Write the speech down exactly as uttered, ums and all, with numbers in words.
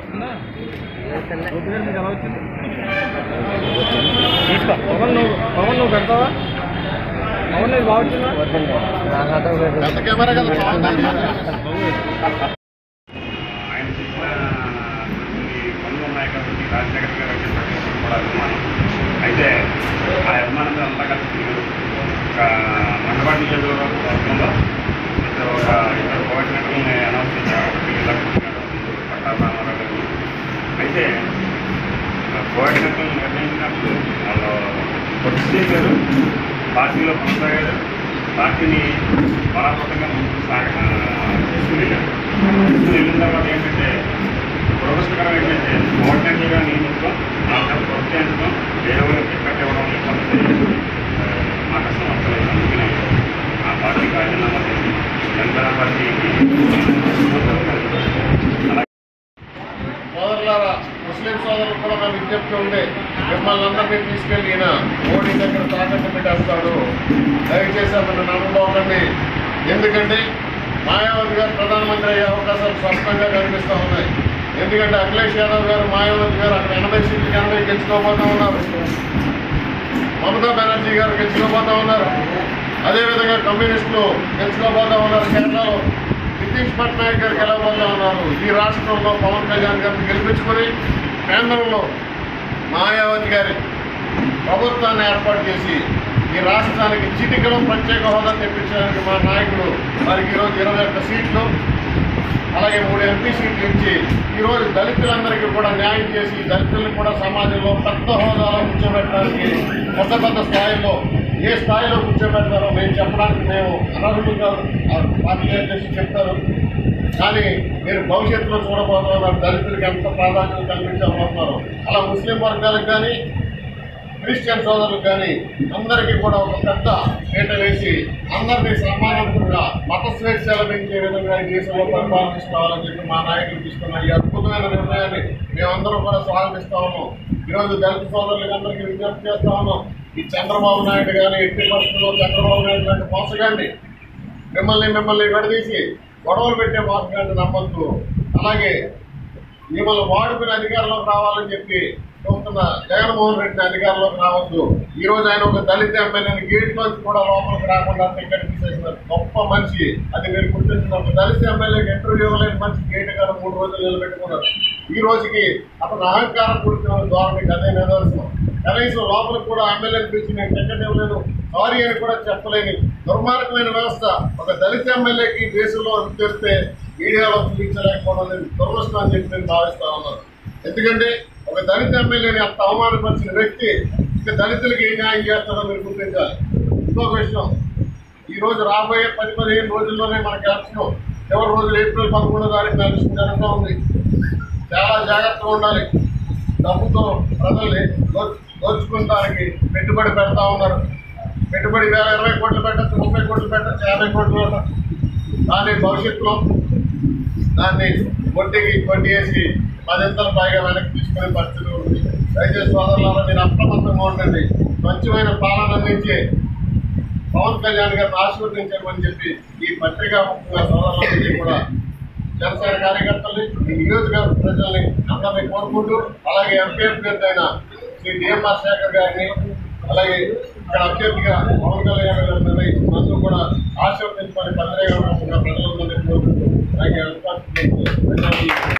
పవన్ నువ్వు పవన్ నువ్వు పెడతావా? పవన్ నీకు బాగుంటుందా? ఆయన చేసిన కొన్ని పనులు ఉన్నాయి కాబట్టి రాజశేఖర్ గారు అంటే కూడా అభిమానం. అయితే ఆ అభిమానంతో అంతా కలిసి ఒక మండపాటి నియోజకవర్గంలో ఒక ఇద్దరు కోఆర్డినేటర్ని అనౌన్స్ చేశారు. పట్టాభారావు గారిని. అయితే కోఆర్డినేటర్లు నిర్ణయించినప్పుడు వాళ్ళు పొట్టి చేశారు, పార్టీలో కొనసాగారు, పార్టీని బలాత్మకంగా ముందుకు సాగ తీసుకుని వెళ్ళారు. తీసుకుని వెళ్ళిన తర్వాత ఏంటంటే దురదృష్టకరం ఏంటంటే కోఆర్డినేటర్గా నియమించడం, ఆ తర్వాత ప్రోత్సహించడం, వేరే వాళ్ళకి టికెట్ ఇవ్వడం ఇబ్బంది మా కష్టం వస్తలేదు. అందుకనే ఆ పార్టీకి రాజీనామా చేసి జనసేన పార్టీకి సోదరులారా, ముస్లిం సోదరులు కూడా నా విజ్ఞప్తి ఉండే, మిమ్మల్ని అందరినీ తీసుకెళ్ళి ఈయన మోడీ దగ్గర తాకట్టు పెట్టేస్తాడు, దయచేసి అతను నమ్మకండి. ఎందుకంటే మాయావతి గారు ప్రధానమంత్రి అయ్యే అవకాశాలు స్పష్టంగా కనిపిస్తూ ఉన్నాయి. ఎందుకంటే అఖిలేష్ యాదవ్ గారు, మాయావతి గారు అక్కడ ఎనభై సీట్లకు ఎనభై గెలుచుకోబోతూ ఉన్నారు. మమతా బెనర్జీ గారు గెలుచుకోబోతూ ఉన్నారు. అదేవిధంగా కమ్యూనిస్టులు గెలుచుకోబోతూ ఉన్నారు. కేరళలో నితీష్ పట్నాయక్ గారు గెలవబోతూ ఉన్నారు. ఈ రాష్ట్రంలో పవన్ కళ్యాణ్ గారిని గెలిపించుకొని కేంద్రంలో మాయావతి గారి ప్రభుత్వాన్ని ఏర్పాటు చేసి ఈ రాష్ట్రానికి చిటికలో ప్రత్యేక హోదా తెప్పించడానికి మా నాయకుడు వారికి ఈరోజు ఇరవై ఒక్క సీట్లు అలాగే మూడు ఎంపీ సీట్లు ఇచ్చి ఈరోజు దళితులందరికీ కూడా న్యాయం చేసి దళితులను కూడా సమాజంలో పెద్ద హోదాలో కూర్చోబెట్టడానికి పెద్ద పెద్ద స్థాయిలో ఏ స్థాయిలో కూర్చోబెడతారో మేము చెప్పడానికి మేము అనర్హులుగా పార్టీ అధ్యక్షులు చెప్తారు. కానీ మీరు భవిష్యత్తులో చూడబోతున్నారు దళితులకు ఎంత ప్రాధాన్యత కల్పించబోతున్నారు. అలా ముస్లిం వర్గాలకు కానీ క్రిస్టియన్ సోదరులకు కానీ అందరికీ కూడా ఒక పెద్ద పీట వేసి అందరినీ సమానంగా మత స్వేచ్ఛ లభించే విధంగా ఈ దేశంలో పరిపాలనిస్తామని చెప్పి మా నాయకులు తీసుకున్న ఈ అద్భుతమైన నిర్ణయాన్ని మేమందరం కూడా స్వాగతిస్తా ఉన్నాం. ఈరోజు దళిత సోదరులకు అందరికీ విజ్ఞప్తి చేస్తా ఉన్నాం. ఈ చంద్రబాబు నాయుడు కానీ ఎట్టి పరిస్థితుల్లో చంద్రబాబు నాయుడు లాంటి మోసగాండి మిమ్మల్ని మిమ్మల్ని విడదీసి గొడవలు పెట్టే మోసగాండి నమ్మద్దు. అలాగే మిమ్మల్ని వాడుకుని అధికారంలోకి రావాలని చెప్పి చూస్తున్న జగన్మోహన్ రెడ్డి అధికారంలోకి రావద్దు. ఈ రోజు ఆయన ఒక దళిత ఎమ్మెల్యేని గేట్లోంచి కూడా లోపలికి రాకుండా టికెట్ తీసేసిన గొప్ప మనిషి. అది మీరు గుర్తించిన ఒక దళిత ఎమ్మెల్యేకి ఇంటర్వ్యూ ఇవ్వలేని మనిషి గేట్ గారు మూడు రోజులు నిలబెట్టుకున్నారు. ఈ రోజుకి అతను అహంకారం కూర్చున్న గవర్నమెంట్ అదే నిదర్శనం. కనీసం లోపలికి కూడా ఎమ్మెల్యేని పిలిచి నేను టికెట్ ఇవ్వలేను, సారీ అని కూడా చెప్పలేని దుర్మార్గమైన వ్యవస్థ ఒక దళిత ఎమ్మెల్యేకి దేశంలో తెస్తే మీడియాలో చూపించలేకపోవడం దురదృష్టం అని చెప్పి నేను భావిస్తా ఉన్నాను. ఎందుకంటే ఒక దళిత ఎమ్మెల్యేని అంత అవమానపరిచిన వ్యక్తి ఇక దళితులకి ఏ న్యాయం చేస్తాడో మీరు గుర్తించాలి. ఇంకొక విషయం, ఈ రోజు రాబోయే పది పదిహేను రోజుల్లోనే మనకి ఎలక్షన్, చివరి రోజులు ఏప్రిల్ పదకొండో తారీఖున ఎలక్షన్ జరుగుతూ ఉంది. చాలా జాగ్రత్తగా ఉండాలి. డబ్బుతో ప్రజల్ని దోచుకుంటానికి పెట్టుబడి పెడతా ఉన్నారు. పెట్టుబడి వేల ఇరవై కోట్లు పెట్టచ్చు, ముప్పై కోట్లు పెట్టచ్చు, యాభై కోట్లు. దాని భవిష్యత్తులో దాన్ని వడ్డీకి వడ్డీ వేసి పదింతలు పైగా వెనక్కి తీసుకునే పరిస్థితి ఉంది. దయచేసి సోదరులారా మీరు అప్రమత్తంగా ఉండండి. స్వచ్ఛమైన పాలన అందించి పవన్ కళ్యాణ్ గారిని ఆశీర్వదించమని చెప్పి ఈ పత్రికా ముఖ్యంగా సోదరులందరికీ కూడా జనసేన కార్యకర్తల్ని ఈ నియోజకవర్గ ప్రజల్ని అందరినీ కోరుకుంటూ అలాగే ఎంపీ అభ్యర్థి అయిన శ్రీ డిఎంఆర్ శేఖర్ గారిని అలాగే ఇక్కడ అభ్యర్థిగా పవన్ కళ్యాణ్ గారు నిర్ణయించిన అందరూ కూడా ఆశీర్వదించమని పత్రికా ప్రజలందరినీ కోరుకుంటూ అలాగే